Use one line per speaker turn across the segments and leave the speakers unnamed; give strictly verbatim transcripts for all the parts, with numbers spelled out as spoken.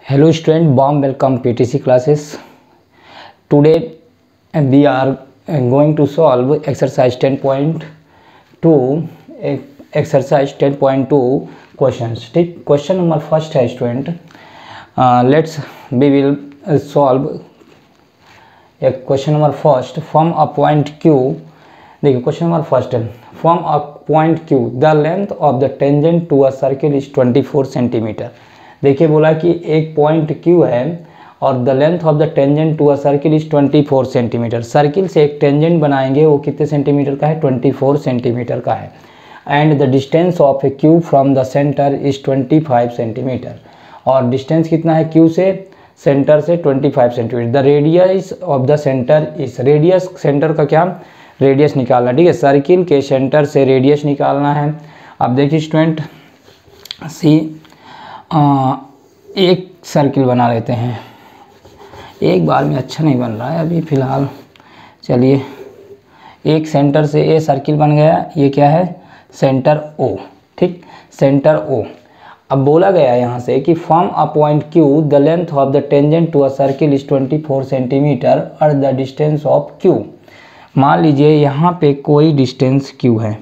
Hello student, warm welcome P T C classes. Today we are going to solve exercise ten point two, exercise ten point two questions. ठीक, question number first है student. Let's we will solve एक question number first. From a point Q. देखिए question number first है from a point Q the length of the tangent to a circle is twenty four centimetre. देखिए बोला कि एक point Q है और the length of the tangent to a circle is twenty four centimetre. Circle से एक tangent बनाएंगे, वो कितने सेंटीमीटर का है? ट्वेंटी फोर सेंटीमीटर का है. And the distance of a Q from the centre is twenty five centimetre. और डिस्टेंस कितना है Q से? सेंटर से twenty five centimetre. The radius of the centre is, radius centre का क्या? रेडियस निकालना. ठीक है, सर्किल के सेंटर से रेडियस निकालना है. अब देखिए स्टूडेंट सी, आ, एक सर्किल बना लेते हैं. एक बार में अच्छा नहीं बन रहा है अभी फ़िलहाल. चलिए, एक सेंटर से ए सर्किल बन गया. ये क्या है? Centre O. ठीक, सेंटर O. अब बोला गया यहाँ से कि from a point Q the length of the tangent to a circle is twenty four centimetre और द डिस्टेंस ऑफ Q. मान लीजिए यहाँ पे कोई डिस्टेंस Q है,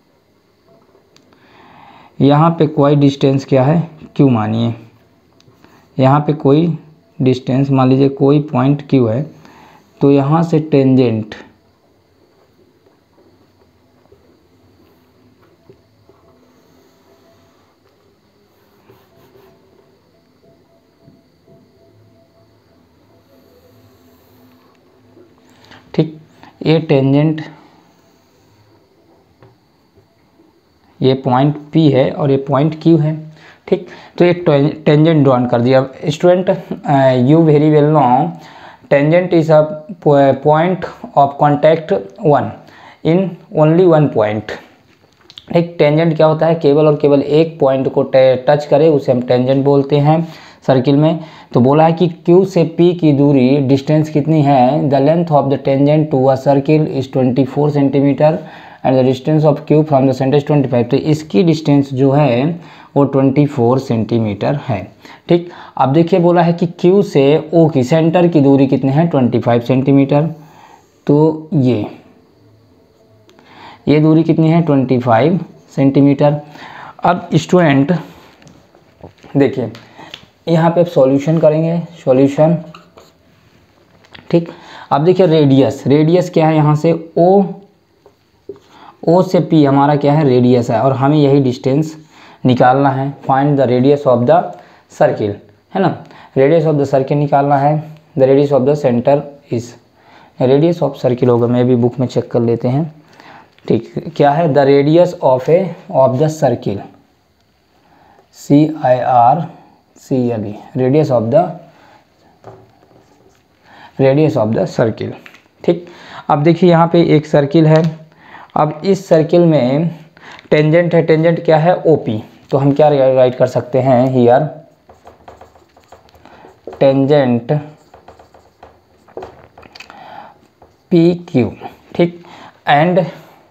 यहाँ पे कोई डिस्टेंस क्या है? Q मानिए. यहाँ पे कोई डिस्टेंस, मान लीजिए कोई पॉइंट Q है, तो यहाँ से टेंजेंट ठीक, ये टेंजेंट, ये पॉइंट P है और ये पॉइंट Q है. ठीक, तो एक टेंजेंट ड्रॉन कर दिया. Student you very well know tangent is a point of contact one in only one point. एक टेंजेंट क्या होता है? केवल और केवल एक पॉइंट को टच करे उसे हम टेंजेंट बोलते हैं सर्किल में. तो बोला है कि Q से P की दूरी, डिस्टेंस कितनी है? The length of the tangent to a circle is twenty four centimetre and the distance of Q from the centre is twenty five. तो इसकी डिस्टेंस जो है वो ट्वेंटी फोर सेंटीमीटर है. ठीक, अब देखिए बोला है कि Q से O की, सेंटर की दूरी कितनी है? Twenty five centimetre. तो ये ये दूरी कितनी है? Twenty five centimetre. अब स्टूडेंट देखिए यहाँ पे सॉल्यूशन करेंगे, सॉल्यूशन. ठीक, अब देखिए रेडियस, रेडियस क्या है? यहाँ से O, O से P हमारा क्या है? रेडियस है और हमें यही डिस्टेंस निकालना है. Find the radius of the circle, है ना? रेडियस ऑफ द सर्किल निकालना है. The radius of the centre is, radius of circle होगा, मैं भी बुक में चेक कर लेते हैं. ठीक, क्या है? The radius of a of the circle, C I R C L E, radius of the radius of the circle. ठीक, अब देखिए यहाँ पे एक सर्किल है. अब इस सर्किल में टेंजेंट है, टेंजेंट क्या है? O P. तो हम क्या राइट कर सकते हैं हियर? Tangent P Q. ठीक, and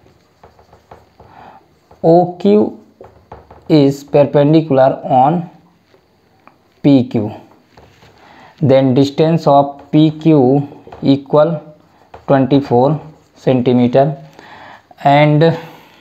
O Q is perpendicular on P Q. Then distance of P Q equal twenty four centimeter and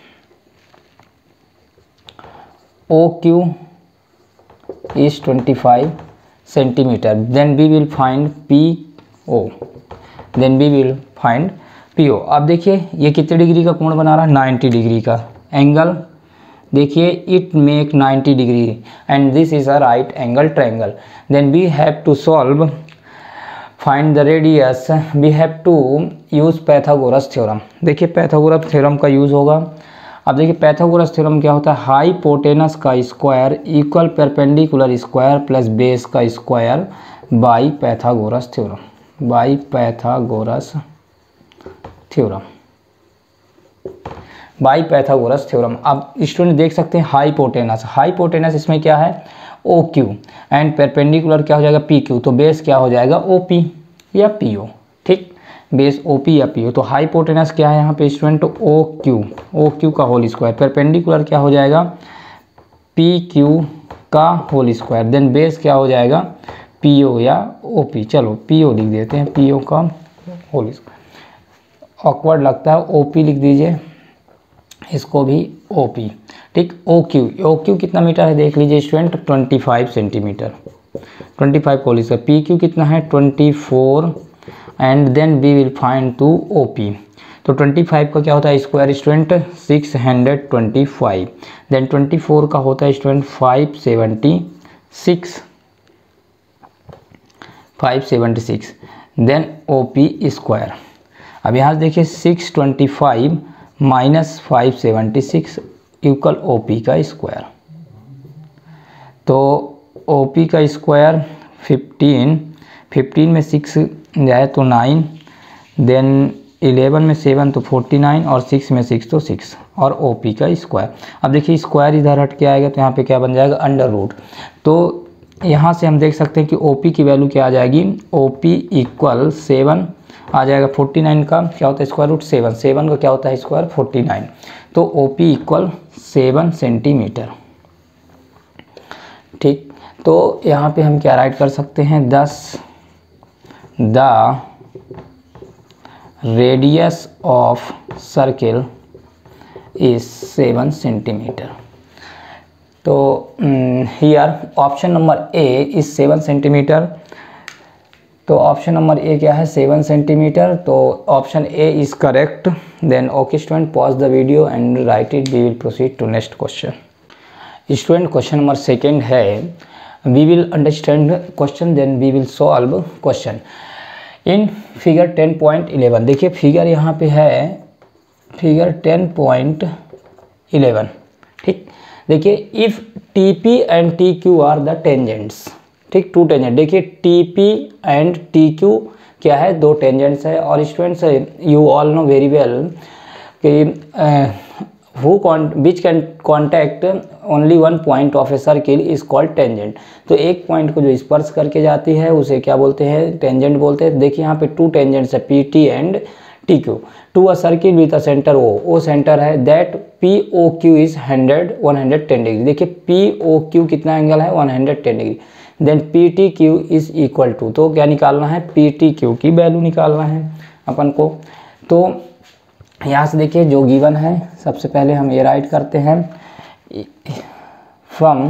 O Q is twenty five centimeter. Then we will find P O. Then we will find P O. अब देखिए ये कितने degree का कोण बना रहा है? Ninety degree का एंगल. देखिए it make ninety degree and this is a right angle triangle. Then we have to solve, find the radius. We have to use Pythagoras theorem. देखिए पैथागोरस थ्योरम का use होगा. अब देखिए Pythagoras theorem क्या होता है? Hypotenuse का square equal perpendicular square plus base का square by Pythagoras theorem, by Pythagoras theorem, by Pythagoras theorem. अब स्टूडेंट देख सकते हैं हाइपोटेनस, हाइपोटेनस इसमें क्या है? O Q एंड परपेंडिकुलर क्या हो जाएगा? P Q. तो बेस क्या हो जाएगा? O P या P O. ठीक, बेस O P या P O. तो हाइपोटेनस क्या है यहाँ पे student? O Q, O Q का होल स्क्वायर. परपेंडिकुलर क्या हो जाएगा? P Q का होल स्क्वायर, देन बेस क्या हो जाएगा पी ओ या ओ पी। चलो पी ओ लिख देते हैं, पी ओ का होल स्क्वायर। ऑकवर्ड लगता है ओ पी लिख दीजिए, इसको भी ओ पी। ठीक, ओ क्यू, ओ क्यू कितना मीटर है देख लीजिए स्टूडेंट, पच्चीस सेंटीमीटर, पच्चीस होल स्क्वायर। पी क्यू कितना है चौबीस, and then we will find to O P. तो पच्चीस का क्या होता है स्क्वायर स्टूडेंट छह सौ पच्चीस, देन चौबीस का होता है स्टूडेंट पाँच सौ छिहत्तर, पाँच सौ छिहत्तर, देन ओ पी स्क्वायर। अब यहाँ से देखिए छह सौ पच्चीस माइनस पाँच सौ छिहत्तर इक्वल ओ पी का स्क्वायर। तो ओ पी का स्क्वायर पंद्रह, पंद्रह में सिक्स जाए तो नाइन, देन ग्यारह में सेवन तो उनचास, और सिक्स में सिक्स तो सिक्स, और ओ पी का स्क्वायर। अब देखिए स्क्वायर इधर हट के आएगा तो यहाँ पे क्या बन जाएगा अंडर रूट। तो यहाँ से हम देख सकते हैं कि ओ पी की वैल्यू क्या आ जाएगी, ओ पी इक्वल सेवन आ जाएगा। उनचास का क्या होता है स्क्वायर रूट सेवन, सेवन का क्या होता है स्क्वायर उनचास, तो O P equal seven centimetre. ठीक, तो यहाँ पे हम क्या राइट कर सकते हैं, thus the radius of circle is seven centimetre. तो here option number A is seven centimetre. तो ऑप्शन नंबर ए क्या है सेवन सेंटीमीटर, तो option A is correct. Then okay student, pause the video and write it, we will proceed to next question. Student question number second है, we will understand question then we will solve question in figure ten point eleven. देखिए figure यहाँ पे है figure ten point eleven. ठीक, देखिए if T P and T Q are the tangents. ठीक, two tangent. देखिए T P and T Q क्या है, दो टेंजेंट्स है। और students you all know very well कि who which can contact only one point of a circle is called tangent। तो एक पॉइंट को जो स्पर्श करके जाती है उसे क्या बोलते हैं, टेंजेंट बोलते हैं। देखिए यहाँ पे टू टेंजेंट्स है, P T and T Q, to a circle with a centre O, O centre है, that P O Q is hundred one hundred ten degree. देखिए पी ओ क्यू कितना एंगल है, one hundred ten degree. Then P T Q is equal to, तो क्या निकालना है, P T Q की value निकालना है अपन को। तो यहाँ से देखिए जो गिवन है, सबसे पहले हम ये राइट करते हैं, from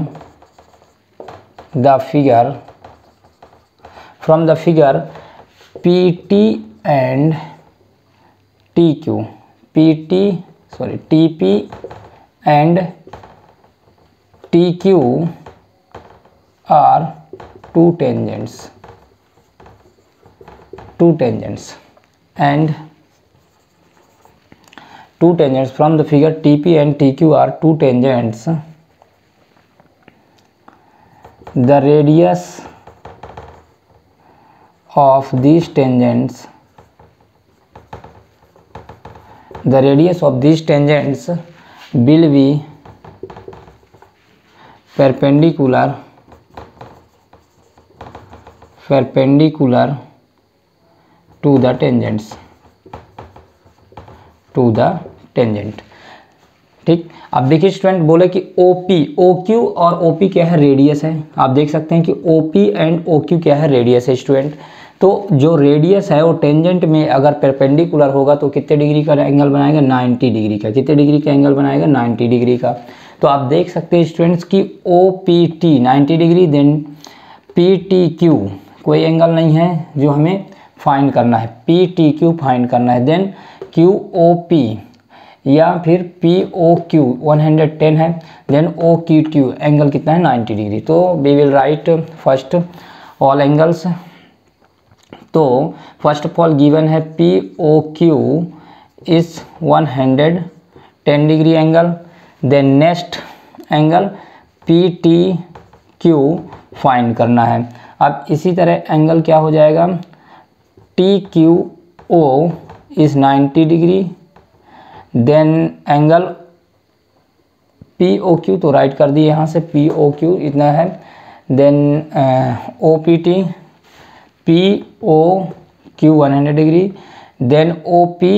the figure from the figure P T and T Q, P T sorry T P and T Q are two tangents, two tangents and two tangents from the figure T P and T Q are two tangents. The radius of these tangents the radius of these tangents will be perpendicular perpendicular to the tangents to the tangent। ठीक, अब देखिए student बोले कि O P, O Q और O P क्या है, radius है। आप देख सकते हैं कि O P and O Q क्या है, रेडियस है स्टूडेंट। तो जो रेडियस है वो टेंजेंट में अगर परपेंडिकुलर होगा तो कितने डिग्री का एंगल बनाएगा, नब्बे डिग्री का। कितने डिग्री का एंगल बनाएगा, नब्बे डिग्री का। तो आप देख सकते हैं स्टूडेंट्स की O P T नब्बे degree, then P T Q कोई एंगल नहीं है जो हमें फाइंड करना है, P T Q फाइंड करना है। देन Q O P या फिर P O Q one hundred ten है, then O Q Q angle कितना है, नब्बे डिग्री। तो we will write first all angles. तो फर्स्ट ऑफ ऑल गिवन है P O Q is one hundred ten degree angle, then next angle P T Q find करना है। अब इसी तरह एंगल क्या हो जाएगा, T Q O is ninety degree, then angle P O Q तो राइट कर दिए यहाँ से, P O Q इतना है, then O P T P O Q one hundred degree, then O P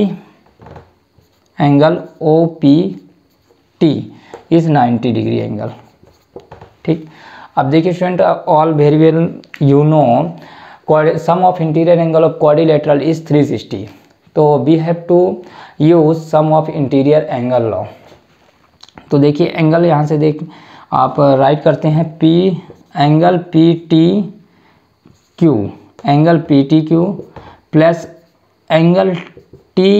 angle O P T is ninety degree angle. ठीक, अब देखिए student, all very well you know sum of interior angle of quadrilateral is three sixty, तो we have to use sum of interior angle law. तो देखिए angle यहाँ से देख आप राइट करते हैं P angle P T Q, angle P T Q plus angle T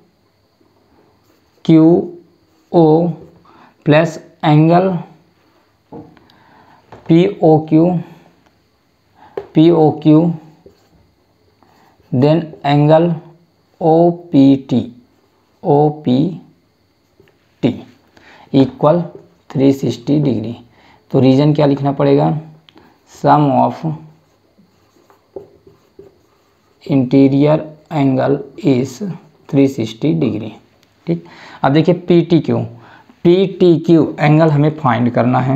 Q O plus angle P O Q P O Q then angle O P T O P T equal three sixty degree. तो reason क्या लिखना पड़ेगा, sum of interior angle is three sixty degree. ठीक, अब देखिए P T Q, P T Q angle हमें find करना है।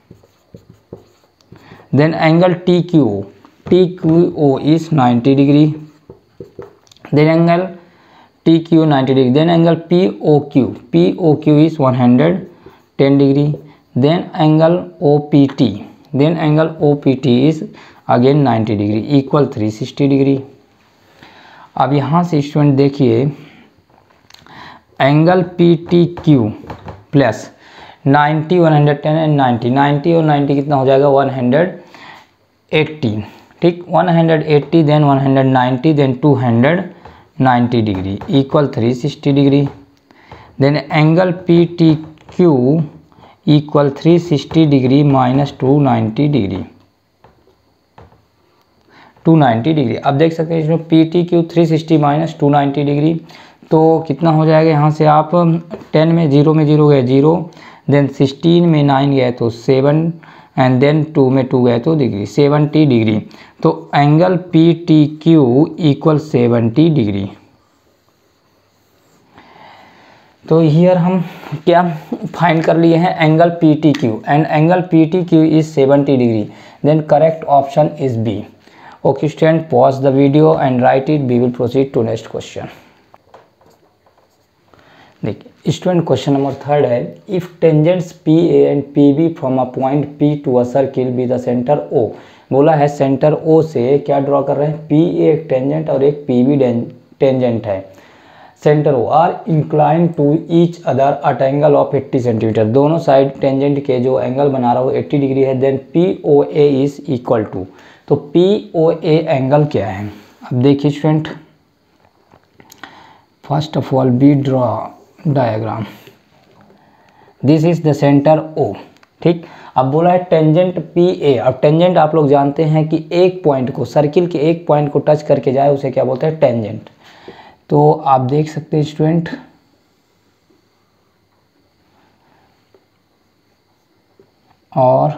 Then angle T Q T Q O is ninety degree, then angle T Q ninety degree, then angle P O Q P O Q is one hundred ten degree, then angle O P T then angle O P T is again ninety degree equal three sixty degree. अब यहाँ से student देखिए angle P T Q plus ninety one hundred ten and ninety, ninety और ninety कितना हो जाएगा one hundred eighty. ठीक, one hundred eighty then one hundred ninety then two hundred ninety degree equal three sixty degree. Then angle P T Q equal three sixty degree minus two ninety degree two ninety degree. अब देख सकते हैं इसमें P T Q three sixty minus two ninety degree, तो कितना हो जाएगा यहाँ से आप टेन में जीरो में जीरो गए जीरो, देन सिक्सटीन में नाइन गए तो सेवन एंड देन टू में टू गए तो डिग्री सेवेंटी डिग्री। तो angle P T Q equal seventy degree. तो हियर हम क्या फाइंड कर लिए हैं angle P T Q and angle P T Q is seventy degree, then correct option is B. Okay student, pause the video and write it, we will proceed to next question. देखिए student question number third है, if tangents P A and P B from a point P to a circle be the centre O. बोला है centre ओ से क्या draw कर रहे हैं, P A एक टेंजेंट और एक पी बी टेंजेंट है, centre O are incline to each other at angle of eighty centimetre, दोनों साइड टेंजेंट के जो एंगल बना रहा हो एट्टी डिग्री है, then P O A is equal to. तो पी ओ ए एंगल क्या है, अब देखिए student first of all we draw diagram, this is the centre O. ठीक, अब बोला है टेंजेंट पी ए, अब टेंजेंट आप लोग जानते हैं कि एक पॉइंट को सर्किल के एक पॉइंट को टच करके जाए उसे क्या बोलते हैं टेंजेंट। तो आप देख सकते हैं स्टूडेंट और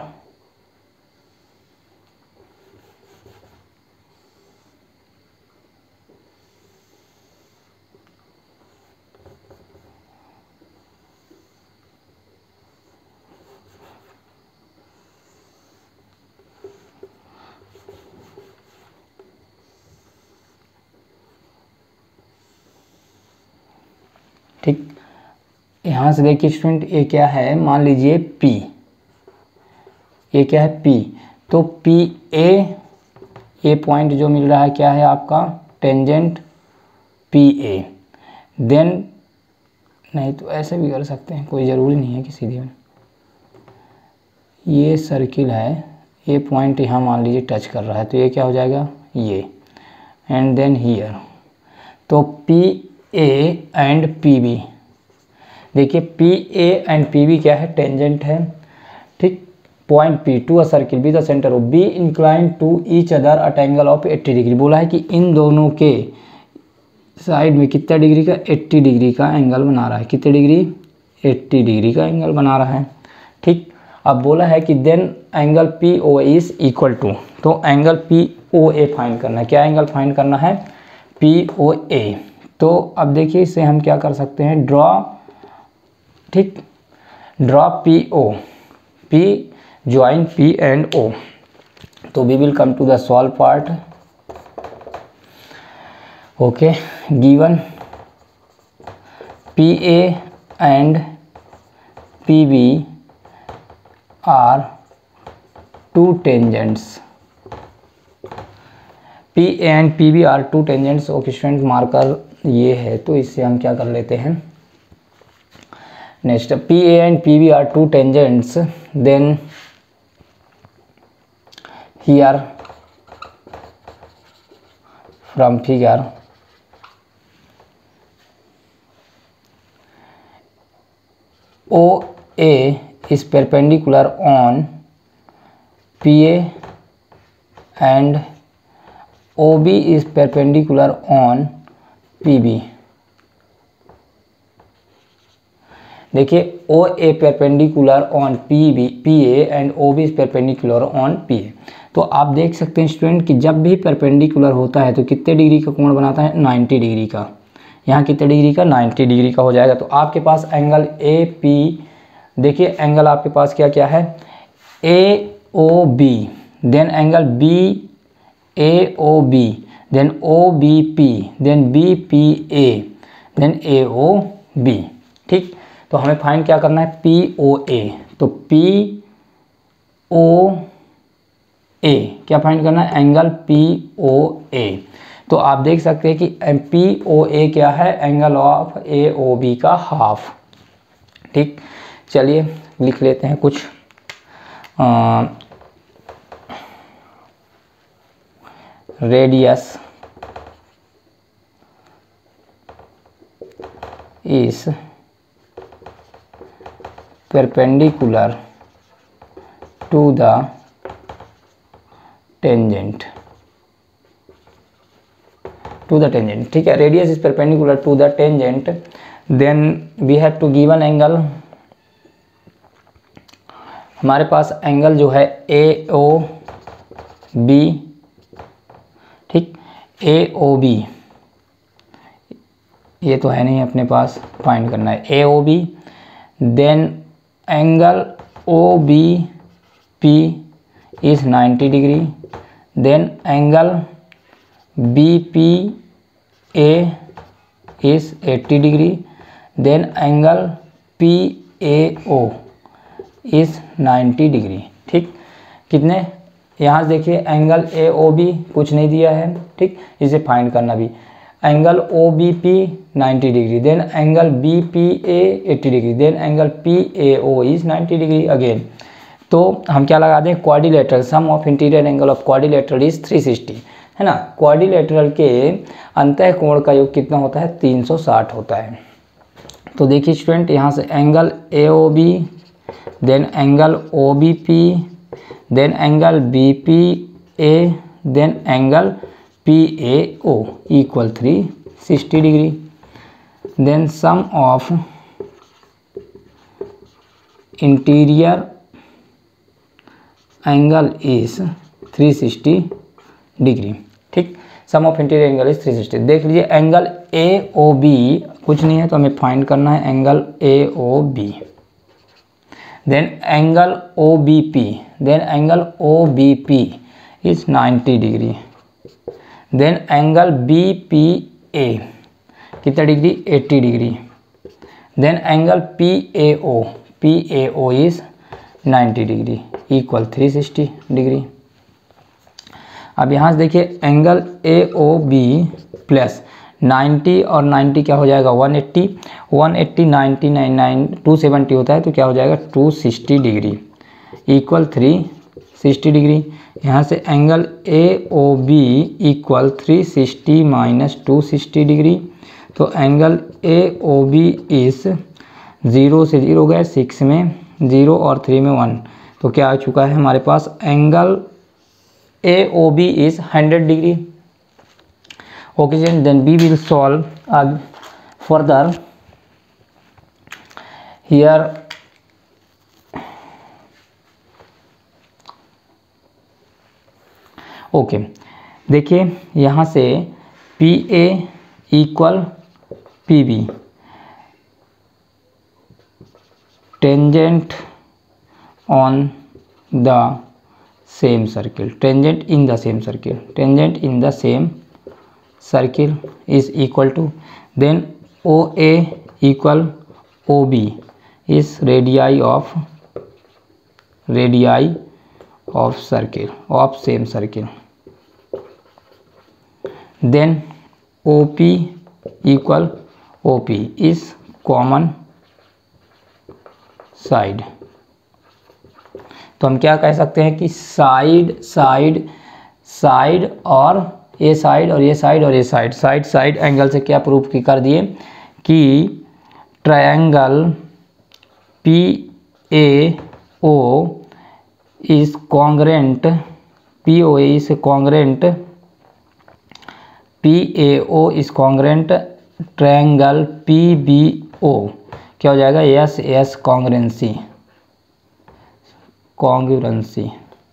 ठीक, यहाँ से देखिए स्टूडेंट ये क्या है, मान लीजिए P, ये क्या है P, तो P A ये पॉइंट जो मिल रहा है क्या है आपका टेंजेंट P A, देन नहीं तो ऐसे भी कर सकते हैं, कोई ज़रूरी नहीं है कि सीधी में, ये सर्किल है, ये पॉइंट यहाँ मान लीजिए टच कर रहा है तो ये क्या हो जाएगा ये, एंड देन हियर, तो P A and P B, देखिए P A and P B क्या है टेंजेंट है। ठीक, point P to a circle be the centre of be incline to each other at angle of eighty degree. बोला है कि इन दोनों के साइड में कितना डिग्री का अस्सी डिग्री का एंगल बना रहा है, कितने डिग्री अस्सी डिग्री का एंगल बना रहा है। ठीक, अब बोला है कि then angle P O A is equal to, तो angle P O A find करना है, क्या एंगल फाइंड करना है P O A। तो अब देखिए इसे हम क्या कर सकते हैं ड्रॉ, ठीक, draw P O, P join P and O, तो we will come to the solve part. Okay, given P A and P B are two tangents. P A and P B are two tangents. Okay student, marker ये है तो इससे हम क्या कर लेते हैं next. P A and P B are two tangents. Then here from figure O A is perpendicular on P A and O B is perpendicular on P B. देखिए O A perpendicular on P B, P A and O B is perpendicular on P A. तो आप देख सकते हैं student कि जब भी perpendicular होता है तो कितने डिग्री का कोण बनाता है, नब्बे डिग्री का. यहाँ कितने डिग्री का, नब्बे डिग्री का हो जाएगा. तो आपके पास एंगल ए पी, देखिए एंगल आपके पास क्या क्या है, A O B, then angle B A O B, then O B P, then B P A, then A O B. ठीक, तो हमें फाइंड क्या करना है, पी ओ ए. तो पी ओ ए क्या फाइंड करना है, एंगल पी ओ ए. तो आप देख सकते हैं कि पी ओ ए क्या है, angle of A O B का हाफ. ठीक, चलिए लिख लेते हैं कुछ. Radius is perpendicular to the tangent, to the tangent. ठीक है, radius is perpendicular to the tangent. Then we have to give an angle. हमारे पास एंगल जो है ए ओ बी. ठीक, ए ओ बी ये तो है नहीं अपने पास, फाइंड करना है A O B. Then angle O B P is ninety degree. Then angle B P A is eighty degree. Then angle P A O is ninety degree. ठीक, कितने यहाँ से देखिए एंगल ए ओ बी कुछ नहीं दिया है. ठीक, इसे फाइंड करना भी. Angle O B P ninety degree, then angle B P A eighty degree, then angle P A O is ninety degree again. तो हम क्या लगा दें, quadrilateral, sum of interior angle of quadrilateral is three sixty, है ना. Quadrilateral के अंतः कोण का योग कितना होता है, तीन सौ साठ होता है. तो देखिए स्टूडेंट, यहाँ से angle A O B, then angle O B P, then angle B P A, then angle P A O equal three sixty degree. Then sum of interior angle is three sixty degree. ठीक, sum of interior angle is three sixty. देख लीजिए angle A O B कुछ नहीं है तो हमें find करना है angle A O B. Then angle O B P, then angle O B P is ninety degree. Then angle B P A कितना degree, eighty degree. Then angle P A O, P A O is ninety degree equal three sixty degree. अब यहाँ से देखिए angle A O B plus ninety और ninety क्या हो जाएगा, one eighty, one eighty ninety nine nine two seventy होता है तो क्या हो जाएगा, two sixty degree equal three sixty degree. यहाँ से angle A O B equal three sixty minus two sixty degree. तो एंगल ए ओ बी इस ज़ीरो से ज़ीरो गए, सिक्स में ज़ीरो और थ्री में वन, तो क्या आ चुका है हमारे पास, angle A O B is hundred degree. Okay जी, देन वी विल सॉल्व अब फर्दर. Here okay okay. देखिए यहाँ से P A equal P B, tangent on the same circle, tangent in the same circle, tangent in the same circle is equal to, then O A equal O B is radii of radii of circle of same circle. Then O P equal O P is common side. तो हम क्या कह सकते हैं कि side side side और ये side और ये साइड और ये साइड साइड साइड एंगल से क्या प्रूफ की कर दिए कि triangle P A O is congruent P O A is congruent P A O is congruent triangle P B O क्या हो जाएगा yes yes congruency congruency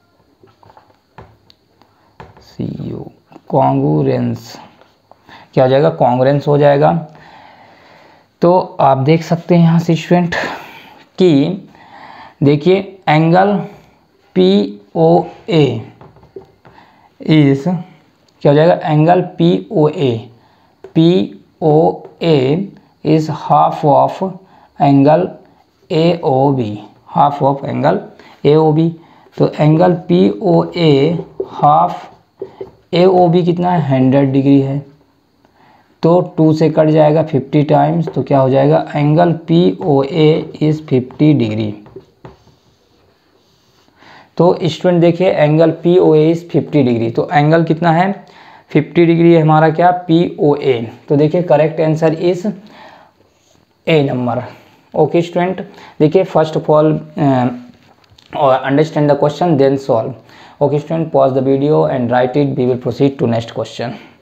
C U congruence क्या हो जाएगा कॉन्ग्रुएंस हो जाएगा। तो आप देख सकते हैं यहाँ से स्टूडेंट कि देखिए angle P O A is क्या हो जाएगा angle P O A P O A is half of angle A O B half of angle A O B. तो angle P O A half A O B कितना है hundred degree है, तो to से cut जाएगा fifty times, तो क्या हो जाएगा angle P O A is fifty degree. तो स्टूडेंट देखिए angle P O A is fifty degree, तो एंगल कितना है फिफ्टी डिग्री है हमारा क्या पी ओ ए। तो देखिए correct answer is A number. Okay student, देखिए first of all understand the question then solve. Okay student, pause the video and write it. We will proceed to next question.